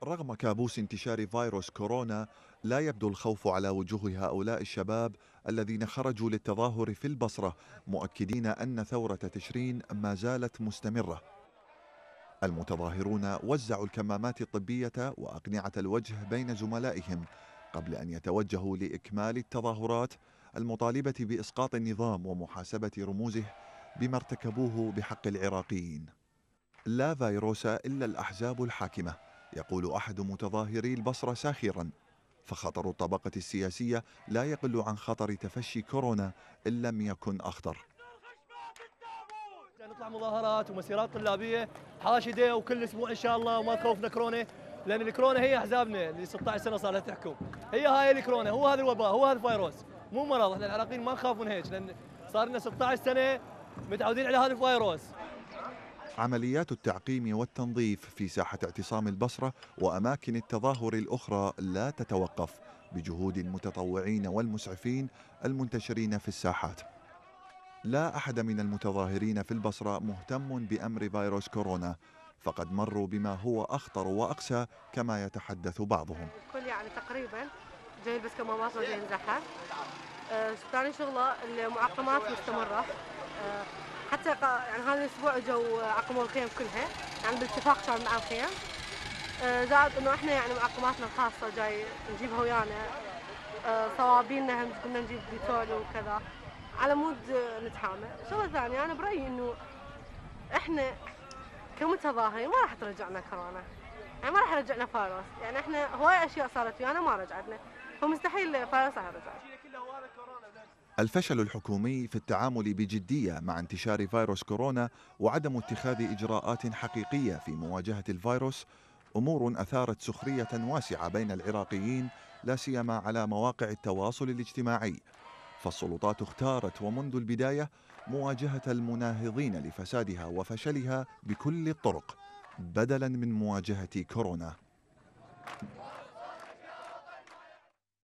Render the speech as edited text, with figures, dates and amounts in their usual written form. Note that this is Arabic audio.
رغم كابوس انتشار فيروس كورونا، لا يبدو الخوف على وجوه هؤلاء الشباب الذين خرجوا للتظاهر في البصرة، مؤكدين أن ثورة تشرين ما زالت مستمرة. المتظاهرون وزعوا الكمامات الطبية وأقنعة الوجه بين زملائهم قبل أن يتوجهوا لإكمال التظاهرات المطالبة بإسقاط النظام ومحاسبة رموزه بما ارتكبوه بحق العراقيين. لا فيروس إلا الأحزاب الحاكمة، يقول أحد متظاهري البصرة ساخرا، فخطر الطبقة السياسية لا يقل عن خطر تفشي كورونا إن لم يكن أخطر. نطلع مظاهرات ومسيرات طلابيه حاشده وكل اسبوع ان شاء الله وما تخوفنا كورونا، لان الكورونا هي احزابنا اللي 16 سنه صار لها تحكم، هي هاي الكورونا، هو هذا الوباء، هو هذا الفيروس، مو مرض. احنا العراقيين ما نخاف من هيك، لان صار لنا 16 سنه متعودين على هذا الفيروس. عمليات التعقيم والتنظيف في ساحة اعتصام البصرة وأماكن التظاهر الأخرى لا تتوقف بجهود المتطوعين والمسعفين المنتشرين في الساحات. لا أحد من المتظاهرين في البصرة مهتم بأمر فيروس كورونا، فقد مروا بما هو أخطر وأقسى كما يتحدث بعضهم. الكل يعني تقريبا جاي يلبس كمامات وجاي ينزحها. ثاني شغله المعقمات مستمره. حتى يعني هذا الاسبوع اجوا عقموا الخيم كلها، يعني بالاتفاق كان مع الخيم. زائد انه احنا يعني معقماتنا الخاصه جاي نجيبها ويانا. صوابينا هم كنا نجيب ديتول وكذا على مود نتحامى. شغله ثانيه انا برايي انه احنا كمتظاهرين ما راح ترجعنا كورونا، يعني ما راح يرجعنا فيروس، يعني احنا هواي اشياء صارت ويانا ما رجعتنا، فمستحيل فيروس راح يرجع. الفشل الحكومي في التعامل بجدية مع انتشار فيروس كورونا وعدم اتخاذ إجراءات حقيقية في مواجهة الفيروس أمور أثارت سخرية واسعة بين العراقيين، لا سيما على مواقع التواصل الاجتماعي. فالسلطات اختارت ومنذ البداية مواجهة المناهضين لفسادها وفشلها بكل الطرق بدلا من مواجهة كورونا.